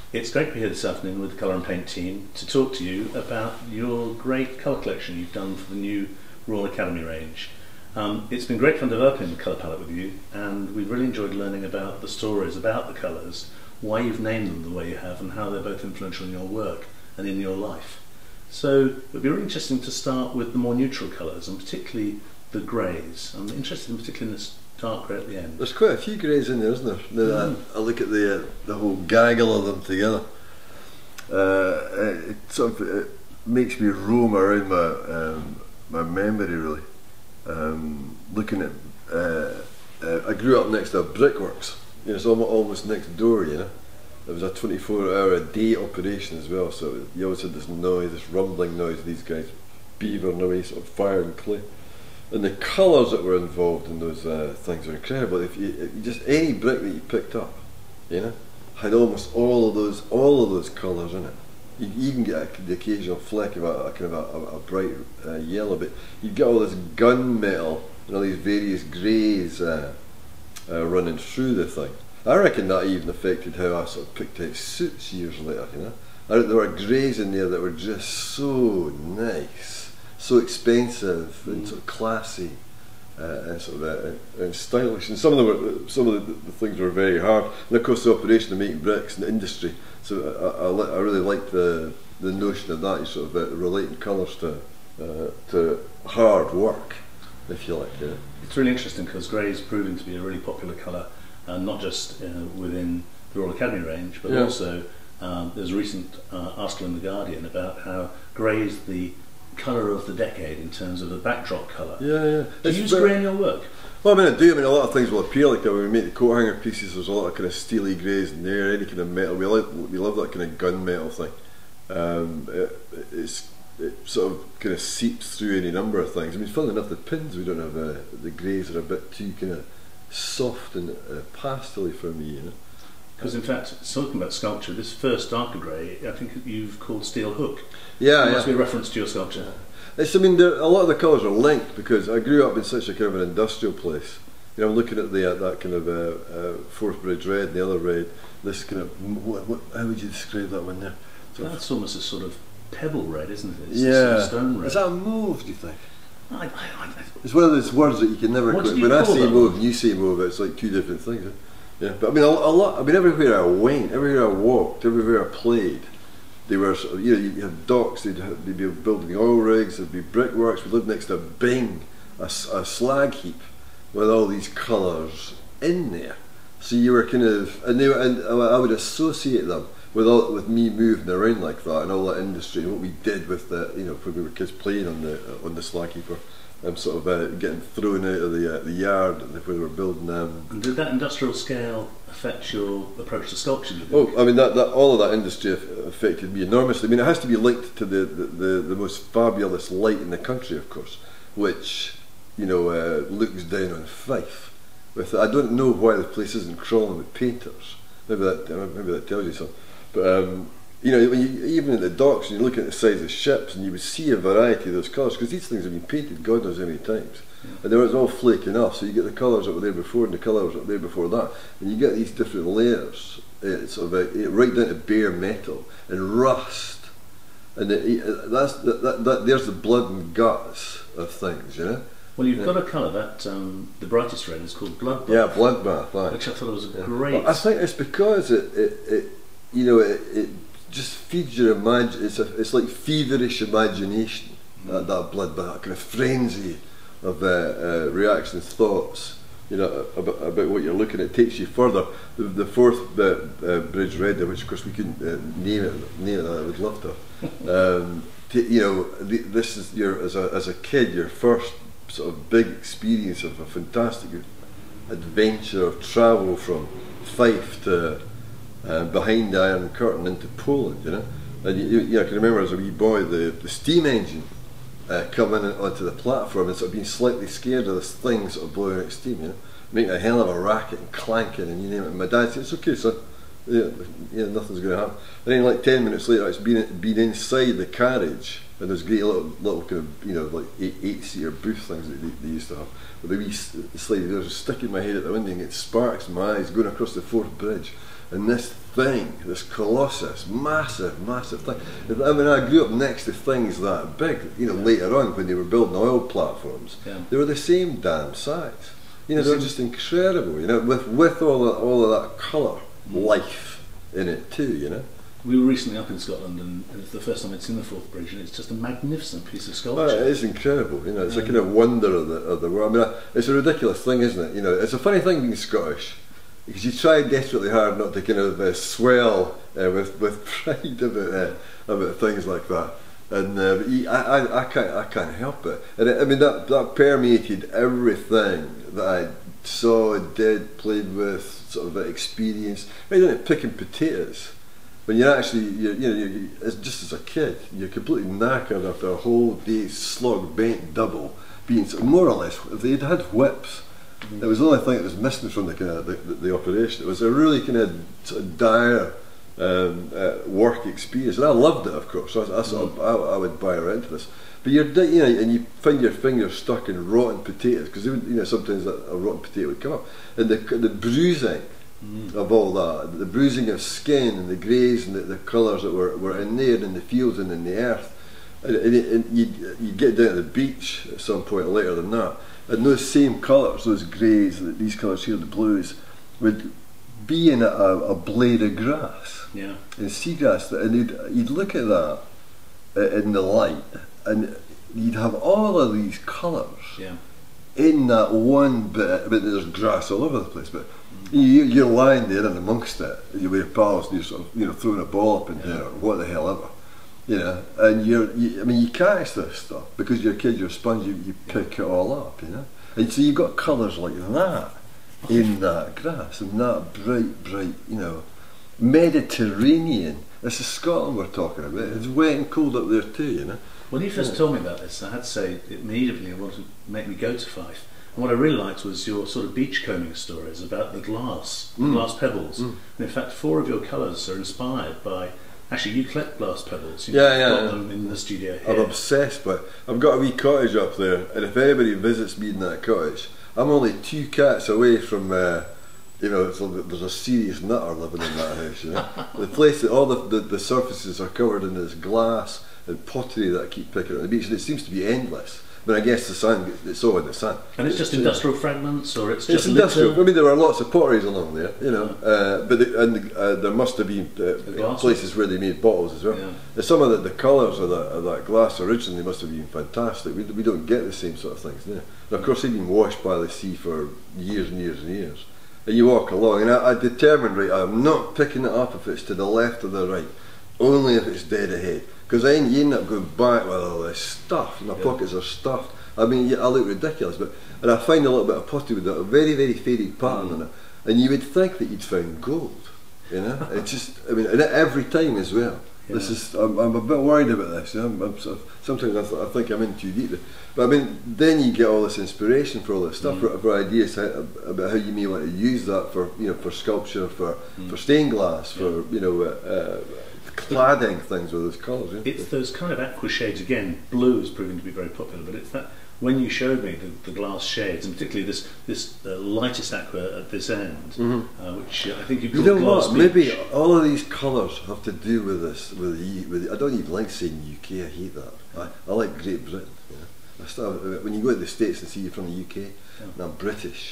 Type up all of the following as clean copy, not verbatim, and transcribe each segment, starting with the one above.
It's great to be here this afternoon with the Colour and Paint team to talk to you about your great colour collection you've done for the new Royal Academy range. It's been great fun developing the colour palette with you, and we've really enjoyed learning about the stories about the colours, why you've named them the way you have, and how they're both influential in your work and in your life. So it would be really interesting to start with the more neutral colours, and particularly the greys. I'm interested in particularly in this dark grey at the end. There's quite a few greys in there, isn't there? I look at the whole gaggle of them together. It makes me roam around my memory really. Looking at, I grew up next to a brickworks. You know, it's almost next door. You know, it was a 24-hour-a-day operation as well. So you always had this noise, this rumbling noise. These guys beavering away, sort of fire and clay. And the colours that were involved in those things were incredible. If you just any brick that you picked up, you know, had almost all of those colours in it. You even get the occasional fleck of a bright yellow, but you get all this gunmetal and all these various greys running through the thing. I reckon that even affected how I sort of picked out suits years later. You know, there were greys in there that were just so nice, so expensive and sort of classy and sort of and stylish. And some of the things were very hard. And of course, the operation of making bricks and the industry. So I really liked the notion of that. You sort of relating colours to hard work, if you like. Yeah. It's really interesting because grey is proving to be a really popular colour, not just within the Royal Academy range, but also there's a recent article in The Guardian about how grey is the colour of the decade in terms of the backdrop colour. Yeah. Do you use grey in your work? Well, I mean, I do. I mean, a lot of things will appear like that. When we make the coat hanger pieces, there's a lot of kind of steely greys in there, any kind of metal. We love that kind of gunmetal thing. It sort of kind of seeps through any number of things. I mean, funnily enough, the pins we don't have the greys are a bit too kind of soft and pastel-y for me, you know. Because in fact, talking about sculpture, this first darker grey, I think you've called Steel Hook. Yeah, it must be a reference to your sculpture. I mean, a lot of the colours are linked because I grew up in such a kind of an industrial place. You know, I'm looking at that kind of Forthbridge red and the other red. This kind of how would you describe that one there? That's almost a sort of pebble red, isn't it? It's yeah. Sort of stone red. Is that a mauve? Do you think? I It's one of those words that you can never. When I say mauve, and you say mauve, it's like two different things. Eh? Yeah, but I mean, a lot. I mean, everywhere I went, everywhere I walked, everywhere I played. They were, you know, you have docks, they'd be building oil rigs, there'd be brickworks. We lived next to a Bing, a slag heap with all these colours in there. So you were kind of, and I would associate them with me moving around like that and all that industry and what we did with the, you know, when we were kids playing on the slag heap. Sort of getting thrown out of the yard when we were building them. And did that industrial scale affect your approach to sculpture? Oh, I mean, all of that industry affected me enormously. I mean, it has to be linked to the most fabulous light in the country, of course, which, you know, looks down on Fife. I don't know why the place isn't crawling with painters. Maybe that tells you something. But you know, even at the docks, and you look at the size of ships, and you would see a variety of those colours, because these things have been painted God knows how many times. Yeah. And they were all flaking off, so you get the colours that were there before and the colours that were there before that, and you get these different layers, sort of right down to bare metal and rust, and there's the blood and guts of things, you know. Well, you've got a colour that the brightest red is called Bloodbath. Yeah, Bloodbath, right. Which I thought was great. Well, I think it's because it just feeds your it's like feverish imagination, that bloodbath, that kind of frenzy of reactions, thoughts, you know, about what you're looking at. It takes you further. The fourth bridge red, which of course we couldn't name it. I would love to. You know, this is as a kid, your first sort of big experience of a fantastic adventure of travel from Fife to behind the Iron Curtain into Poland, you know. And I can remember as a wee boy the steam engine coming onto the platform and sort of being slightly scared of this thing sort of blowing out steam, you know, making a hell of a racket and clanking and you name it. And my dad said, "It's okay, son. Yeah, nothing's going to happen." And then like 10 minutes later, it's been inside the carriage, and there's great little kind of, you know, like eight-seater booth things that they used to have. But the wee slidey doors, sticking my head at the window and getting sparks in my eyes going across the Forth Bridge. and this thing, this colossus, massive, massive thing. I mean, I grew up next to things that big, you know, later on when they were building oil platforms. Yeah. They were the same damn size. You know, they were just incredible, you know, with all of that colour, life in it too, you know. We were recently up in Scotland, and it's the first time I'd seen the Forth Bridge, and it's just a magnificent piece of sculpture. Well, it is incredible, you know, it's a kind of wonder of the world. I mean, it's a ridiculous thing, isn't it? You know, it's a funny thing being Scottish, because you try desperately hard not to kind of swell with pride about things like that. And but I can't help it. And I mean, that permeated everything that I saw, did, played with, sort of experienced. Right down to picking potatoes. When you're actually, just as a kid, you're completely knackered after a whole day's slog bent double, being sort of more or less, if they'd had whips, it was the only thing that was missing from the kind of the operation. It was a really kind of, sort of dire work experience, and I loved it, of course. So I would buy right into this. But and you find your fingers stuck in rotten potatoes, because sometimes a rotten potato would come up, and the bruising of all that, the bruising of skin and the greys and the colours that were in there, in the fields and in the earth, and you get down to the beach at some point later than that, and those same colours, those greys, these colours here, the blues, would be in a blade of grass, yeah, in seagrass, and you'd look at that in the light, and you'd have all of these colours, yeah, in that one bit. But there's grass all over the place, but you're lying there in amongst it, you with your pals, and you're sort of, throwing a ball up in there, or what the hell ever, and I mean, you catch this stuff because you're a kid, you're a sponge, you pick it all up, and so you've got colours like that in that grass, and that bright, Mediterranean. This is Scotland we're talking about. It's wet and cold up there too, When you first told me about this, I had to say immediately it wanted to make me go to Fife. And what I really liked was your sort of beachcombing stories about the glass pebbles. And in fact, 4 of your colours are inspired by, actually, you collect glass pebbles. You've got them in the studio here. I'm obsessed by it. I've got a wee cottage up there, and if anybody visits me in that cottage, I'm only 2 cats away from, so there's a serious nutter living in that house, The place, all the surfaces are covered in this glass and pottery that I keep picking up on the beach, and it seems to be endless. But I guess the sun, it's all in the sun. And it's just industrial fragments, or it's just industrial. litter? I mean, there are lots of potteries along there, but there must have been places where they made bottles as well. Yeah. And some of the colours of that glass originally must have been fantastic. We don't get the same sort of things now. And of course, they've been washed by the sea for years and years and years. And you walk along, and I determined, right, I'm not picking it up if it's to the left or the right, only if it's dead ahead. Because then you end up going back with all this stuff, and my pockets are stuffed. I mean, I look ridiculous, and I find a little bit of pottery with a very, very faded pattern on it, and you would think that you'd found gold, It's just, I mean, and every time as well. Yeah. This is, I'm a bit worried about this. Sometimes I think I'm in too deep. But I mean, then you get all this inspiration for all this stuff, for ideas about how you may want to use that for, for sculpture, for stained glass, for cladding things with those colours. It's those kind of aqua shades again. Blue is proving to be very popular, but it's that when you showed me the glass shades, and particularly this lightest aqua at this end, which I think you call glass beach. Maybe all of these colours have to do with this. I don't even like saying UK. I hate that. I like Great Britain. When you go to the States and see you're from the UK, and I'm British,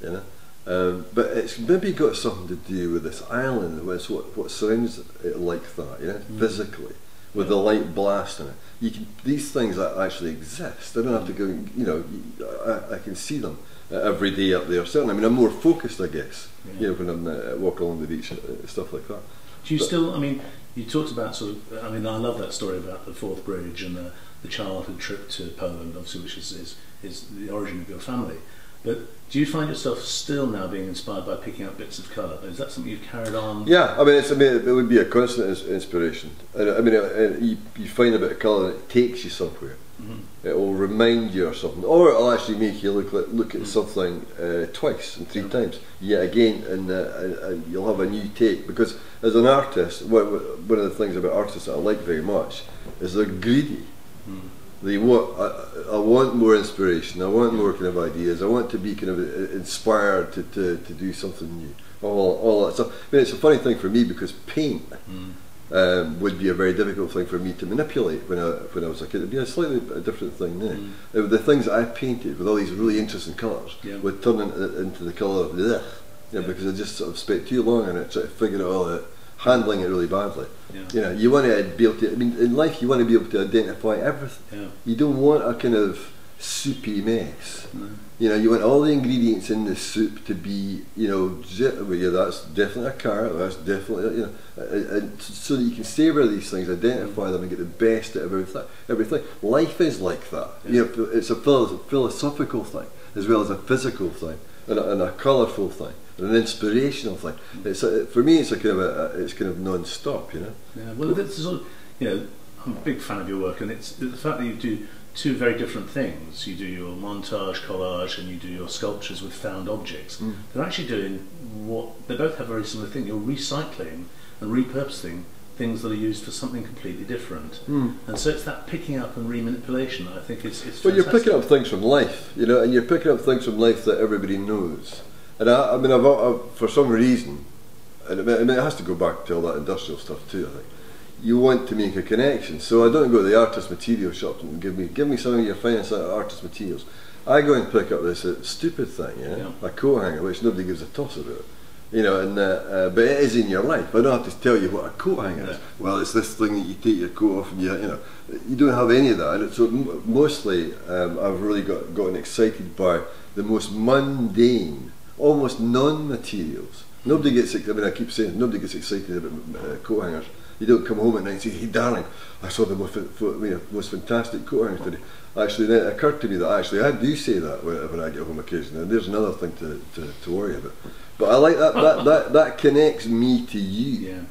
but it's maybe got something to do with this island, with what surrounds it like that, physically, with the light blast in it. These things actually exist. I don't have to go, I can see them every day up there. Certainly, I mean, I'm more focused, I guess, when I'm walking along the beach, stuff like that. Do you still, I mean, you talked about sort of, I mean, I love that story about the Forth Bridge and the childhood trip to Poland, obviously, which is the origin of your family. But do you find yourself still now being inspired by picking up bits of colour? Is that something you've carried on? Yeah, I mean, it would be a constant inspiration. I mean, you find a bit of colour and it takes you somewhere. It will remind you of something, or it will actually make you look at something twice and 3 times yet again, and you'll have a new take. Because as an artist, one of the things about artists that I like very much is they're greedy. I want more inspiration. I want more kind of ideas. I want to be kind of inspired to do something new. All that stuff. I mean, it's a funny thing for me because paint would be a very difficult thing for me to manipulate when I was a kid. It'd be a slightly different thing now. The things that I painted with all these really interesting colours would turn into the colour of the because I just sort of spent too long on it trying to figure it all out, handling it really badly. You know, you want to be able to. I mean, in life, you want to be able to identify everything. You don't want a kind of soupy mess. You know, you want all the ingredients in the soup to be, you know, that's definitely a carrot, that's definitely, you know, and so that you can savour these things, identify them, and get the best out of everything. Life is like that. You know, it's a philosophical thing as well as a physical thing, and a colourful thing, and an inspirational thing. For me, it's a kind of non-stop. You know. Yeah. Well, it's sort of, you know, I'm a big fan of your work, and it's the fact that you do two very different things. You do your montage, collage, and you do your sculptures with found objects. They're actually doing they both have a very similar thing. You're recycling and repurposing things that are used for something completely different. And so it's that picking up and remanipulation that I think is fantastic. Well, you're picking up things from life, you know, and you're picking up things from life that everybody knows. And I mean, I've for some reason, and I mean, it has to go back to all that industrial stuff too, I think. You want to make a connection, so I don't go to the artist material shop and give me some of your finest artist materials. I go and pick up this stupid thing, a coat hanger, which nobody gives a toss about, you know. And but it is in your life. I don't have to tell you what a coat hanger is. Well, it's this thing that you take your coat off and you know, you don't have any of that. And so mostly, I've really gotten excited by the most mundane, almost non-materials. Nobody gets. I mean, I keep saying nobody gets excited about coat hangers. You don't come home at night and say, "Hey, darling, I saw the most fantastic coat hangers today." Actually, then it occurred to me that I do say that when I get home occasionally. And there's another thing to worry about. But I like that connects me to you.